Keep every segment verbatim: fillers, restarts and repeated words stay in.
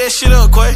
that shit up, Quay.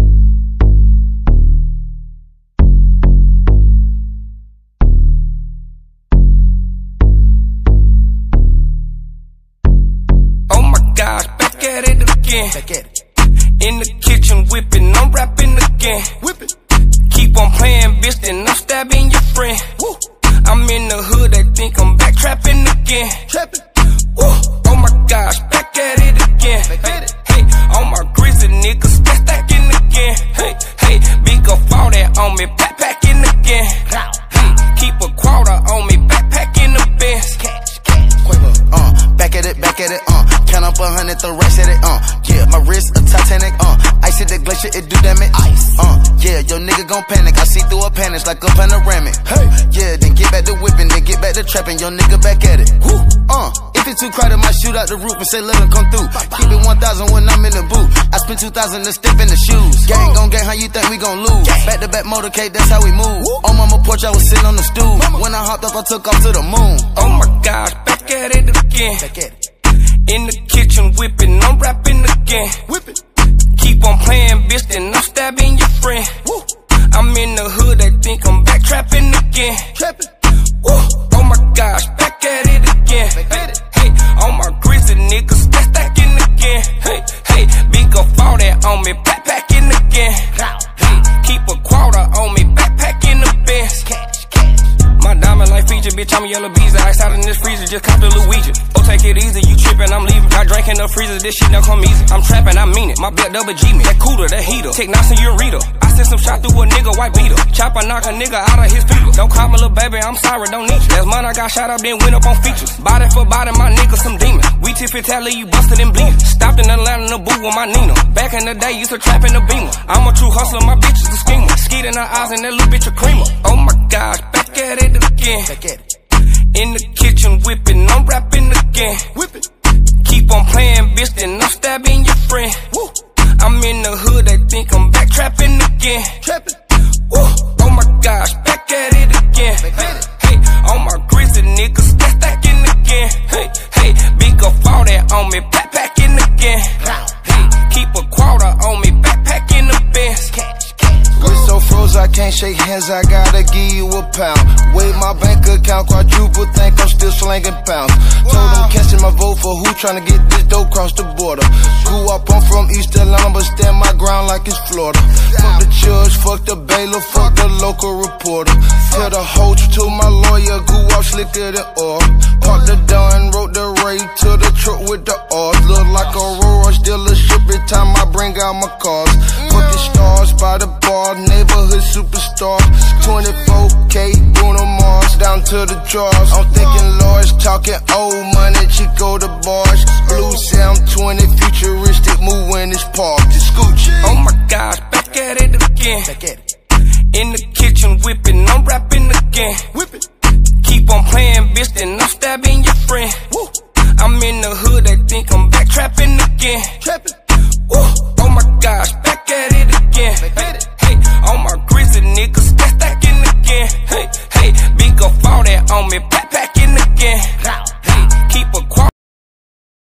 Oh my gosh, back at it again. Back at it. In the kitchen whipping, I'm rapping again. Whipping. Keep on playing, bitch, then I'm stabbing your friend. Woo. I'm in the hood, they think I'm back trapping again. Trapping. Woo. Oh my gosh, back at it again. Back at it. Hey, all my grizzly niggas back stacking again. Hey, hey, big up all that on me, backpacking again. Hey, keep a quarter on me, backpacking the Benz. Cash, cash. Uh, back at it, back at it, uh. Count up a hundred, throw racks at it, uh. Yeah, my wrist a Titanic, uh. Ice at the glacier, it do damage. Ice. Uh, yeah, your nigga gon' panic. I see through a panic like a panoramic. Hey, yeah, then get back to whipping, then get back to trapping. Your nigga back at it. Woo. Uh, if it's too crowded, might shoot out the roof and say let him come through. Keep it one thousand when I'm in the booth. I spend two thousand to step in the shoes. Gang gon' gang, how you think we gon' lose? Back to back motorcade, that's how we move. On mama porch, I was sitting on the stool. When I hopped up, I took off to the moon. Oh my gosh, back at it again. Back at it. In the kitchen whipping, I'm rapping again. Whipping. Keep on playing, bitch, then I'm stabbing your friend. Woo. I'm in the hood, they think I'm back trapping again. Trapping. Woo. Oh my gosh, back at it again. Back at it. Hey, all my grizzly niggas back stacking again. Hey, hey, big up all that on me, backpacking again. Hey, keep a quarter on me, backpacking the Benz. Cash, cash. My diamond like feature, bitch, I'm a yellow bees. Ice out in this freezer, just cop the Luigi. Oh, take it easy, you trippin', I'm leaving. I drank in the freezer, this shit don't come easy. I'm trappin', I mean it. My blood double G me. That cooler, that heater. Take Knox and Ureta. I sent some shot through a nigga, white beater. Chop a knock a nigga out of his feet. Don't call me little baby, I'm sorry, don't need you. Last month I got shot up, then went up on features. Body for body, my nigga some demon. We tip it, tally, you busted and bleeding. Stopped in Atlanta in the booth with my Nina. Back in the day, used to trap in the Beamer. I'm a true hustler, my bitch is a schemer. Skeet in her eyes and that little bitch a creamer. Oh my gosh, back at it again. Back at it. In the kitchen whipping, I'm rapping again. Whipping. Keep on playing, bitch, then I'm stabbing your friend. Woo. I'm in the hood, they think I'm back trapping again. Trapping. Woo. Oh my gosh, back at it again. Back at it. Hey, all my grizzly niggas back stacking again. Hey, hey, big up all that on me, backpacking again. Hey, keep a quarter on me, backpacking the Benz. Cash, cash. Wrist so froze, I can't shake hands, I gotta give you a pound. Weigh my bank account, quadruple, think I'm still slanging pounds. Told them catching my vote for who tryna get this dope cross the border. Grew up, I'm from East Atlanta, but stand my ground like it's Florida. Fuck the judge, fuck the bailiff, fuck the local reporter. Tell the whole truth to my lawyer, grew up slicker than oil. Parked the Dawn, wrote the Ray to the truck with the R's. Look like a Roar, still a ship every time I bring out my cars. Fucking stars by the bar, neighborhood superstar. twenty-four K, Bruno Mars, down to the drawers. I'm thinking large, talking old money, Chico the bars. Blue sound twenty, futuristic, move when it's parked. Scooch. Oh my gosh, back at it again. Back at it. In the kitchen whipping, I'm rapping again. Whipping. Keep on playing, bitch, then I'm stabbing your friend. Woo. I'm in the hood, they think I'm back trapping again. Trapping. Woo. Oh my gosh,